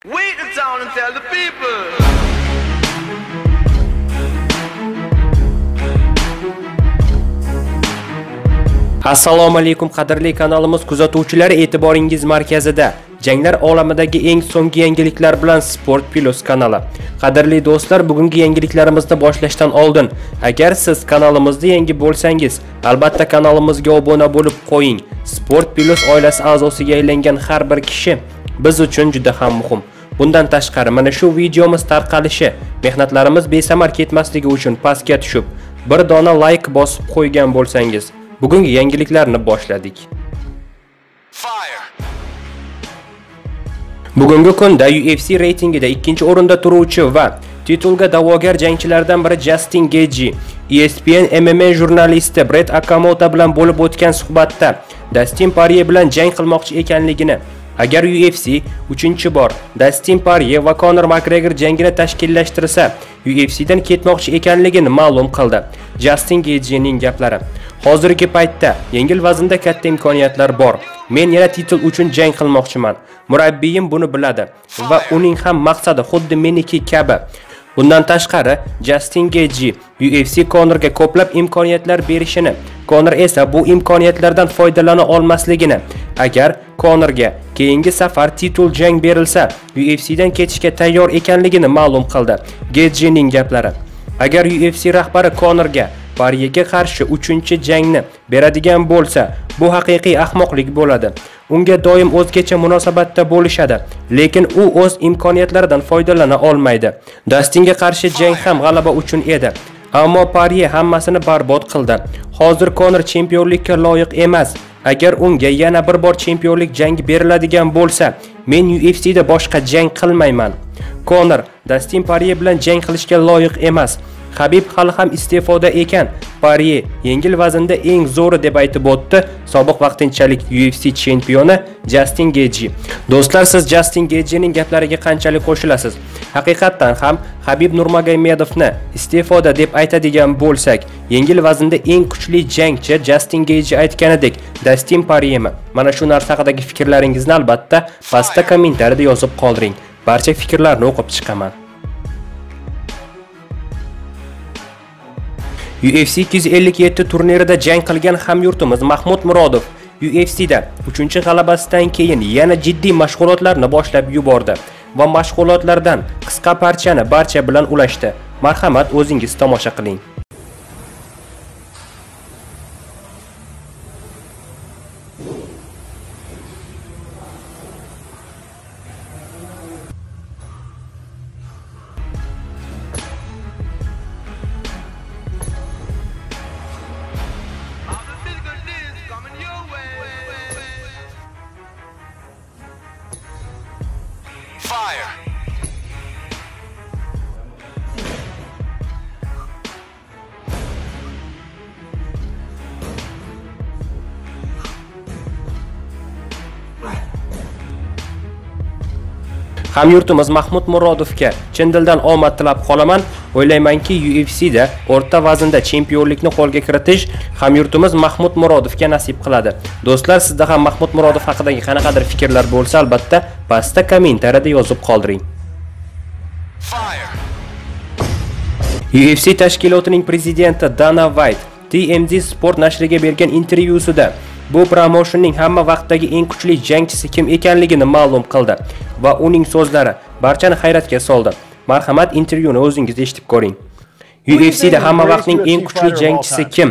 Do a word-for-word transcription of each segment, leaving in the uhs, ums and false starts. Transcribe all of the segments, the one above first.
Wait the town and tell the people. Assalomu aleykum qadrli kanalimiz kuzatuvchilari, e'tiboringiz markazida. Janglar olamidagi eng so'nggi yangiliklar bilan SportPlus kanali. Qadrli do'stlar, bugungi yangiliklarimizni boshlashdan oldin, agar siz kanalimizda yangi bo'lsangiz, albatta kanalimizga obuna bo'lib qo'ying. SportPlus oilasi a'zosiga aylangan har bir kishi biz uchun juda ham muhim. Bundan tashqari, mana shu videomiz tarqalishi, mehnatlarimiz besamar ketmasligi uchun pastga tushib, bir dona like bosib qo'ygan bo'lsangiz, bugungi yangiliklarni boshladik. Bugungi kunda U F C reytingida ikkinchi o'rinda turuvchi va titulga da'vogar jangchilardan biri Justin Gage, E S P N M M A jurnalisti Brett Akamoto bilan bo'lib o'tgan suhbatda Dustin Poirier bilan jang qilmoqchi ekanligini, agar U F C uchinchi bor Dustin Poirier va Conor McGregor jangini tashkillashtirsa, U F C dan ketmoqchi ekanligini ma'lum qildi. Justin Gage'ning gaplari: hozirgi paytda yengil vaznda katta imkoniyatlar bor. Men yana titul uchun jang qilmoqchiman. Murabbiyim buni biladi va uning ham maqsadi xuddi meniki kabi. Bundan tashqari, Justin Gage U F C Conorga ko'plab imkoniyatlar berishini, Conor esa bu imkoniyatlardan foydalana olmasligini, agar Conorga keyingi safar titul jang berilsa, U F C dan ketishga tayyor ekanligini ma'lum qildi. Gage'ning gaplari: agar U F C rahbari Conorga Poirierga qarshi uchinchi jangni beradigan bo'lsa, bu haqiqiy ahmoqlik bo'ladi. Unga doim o'zgacha munosabatda bo'lishadi, lekin u o'z imkoniyatlaridan foydalana olmaydi. Dustinga qarshi jang ham g'alaba uchun edi, ammo Poirier hammasini barbod qildi. Hozir Conor chempionlikka loyiq emas. Agar unga yana bir bor chempionlik jangi beriladigan bo'lsa, men U F C da boshqa jang qilmayman. Conor Dustin Poirier bilan jang qilishga loyiq emas. Habib hali ham iste'foda ekan. Poirier yengil vaznda eng zo'ri deb aytib o'tdi sobiq vaqtinchalik U F C chempioni Justin Gage. Do'stlar, siz Justin Gage'ning gaplariga qanchalik qo'shilasiz? Haqiqatan ham Habib Nurmagomedovni iste'foda deb aytadigan bo'lsak, yengil vaznda eng kuchli jangchi Justin Gage aytganidek Dustin Poiriermi? Mana shu narsa haqidagi fikrlaringizni albatta pastda kommentariyada yozib qoldiring. Barcha fikrlarni o'qib chiqaman. U F C ikki yuz ellik yetti turnirida jang qilgan hamyurtimiz Mахмуд Муродов U F C da uchinchi g'alabasidan keyin yana jiddiy mashg'ulotlarni boshlab yubordi va mashg'ulotlardan qisqa parchani barcha bilan ulashdi. Marhamat, o'zingiz tomosha qiling. Hamyurtimiz Mахмуд Муродовga chin dildan omad tilab qolaman. O'ylaymanki, U F C da o'rta vaznda chempionlikni qo'lga kiritish hamyurtimiz Mахмуд Муродовga nasib qiladi. Do'stlar, sizda ham Mахмуд Муродов haqidagi qanaqadir fikrlar bo'lsa, albatta pastda kommentariyada yozib qoldiring. U F C tashkilotining prezidenti Dana T M Z Sport nashriga bergan intervyusida bu promotionning hamma vaqtdagi eng kuchli jangchisi kim ekanligini ma'lum qildi va uning so'zlari barchani hayratga soldi. Marhamat, intervyuni o'zingiz eshitib ko'ring. U F C da hamma vaqtning eng kuchli jangchisi kim?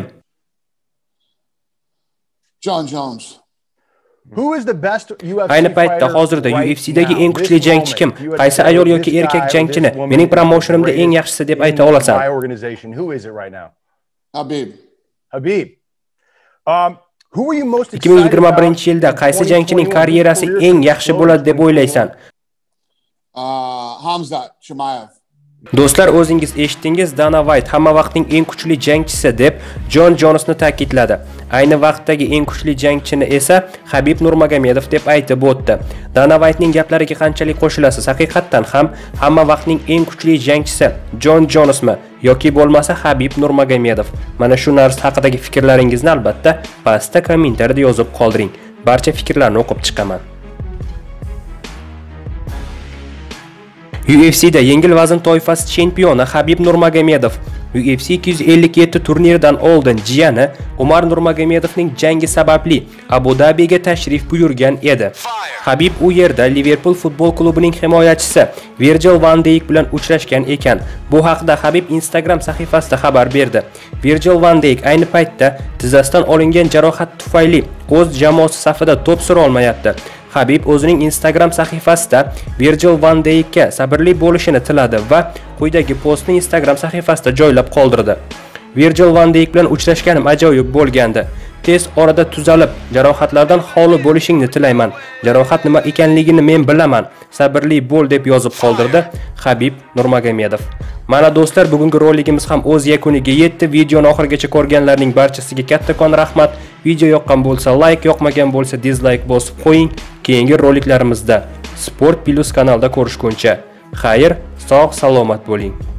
John Jones. Who is the best U F C Ayni paytda hozirda U F C dagi eng kuchli jangchi kim? Qaysi ayol yoki erkak jangchini mening promotionimda eng yaxshisi deb ayta olasan? Who is it right now? Habib. Habib. Um ikki ming yigirma birinchi yilda qaysi jangchining karyerasi eng yaxshi bo'ladi deb o'ylaysan? Hamza Chimayev. Do'stlar, o'zingiz eshitdingiz, Dana White hamma vaqtning eng kuchli jangchisi deb Jon Jonesni ta'kidladi. Ayni vaqtdagi eng kuchli jangchini esa Habib Nurmagomedov deb aytib o'tdi. Dana Whitening gaplariga qanchalik qo'shilasiz? Haqiqatan ham hamma vaqtning eng kuchli jangchisi Jon Jonesmi yoki bo'lmasa Habib Nurmagomedov? Mana shu narsa haqidagi fikrlaringizni albatta pastda kommentariyada yozib qoldiring. Barcha fikrlarni o'qib chiqaman. U F C da yengil vazn toifasi chempioni Habib Nurmagomedov U F C ikki yuz ellik yetti turniridan oldin jiyani Umar Nurmagomedovning jangi sababli Abu Dabiga tashrif buyurgan edi. Habib u yerda Liverpool futbol klubining himoyachisi Virgil van Dijk bilan uchrashgan ekan. Bu haqda Habib Instagram sahifasida xabar berdi. Virgil van Dijk ayni paytda tizzasidan olingan jarohat tufayli o'z jamoasi safida to'p sura olmayapti. Habib o'zining Instagram sahifasida Virgil van Dijkka sabrli bo'lishini tiladi va quyidagi postni Instagram sahifasida joylab qoldirdi. Virgil van Dijk bilan uchrashganim ajoyib bo'lgandi. Tez orada tuzalib, jarohatlardan xoli bo'lishingni tilayman. Jarohat nima ekanligini men bilaman. Sabrli bo'l deb yozib qoldirdi Habib Nurmagomedov. Mana do'stlar, bugungi roligimiz ham o'z yakuniga yetdi. Videoni oxirigacha ko'rganlarning barchasiga kattakon rahmat. Video yoqqan bo'lsa like, yoqmagan bo'lsa dislike bosib qo'ying. Keyingi roliklarimizda SportPlus kanalida ko'rishguncha xayr, sog' salomat bo'ling.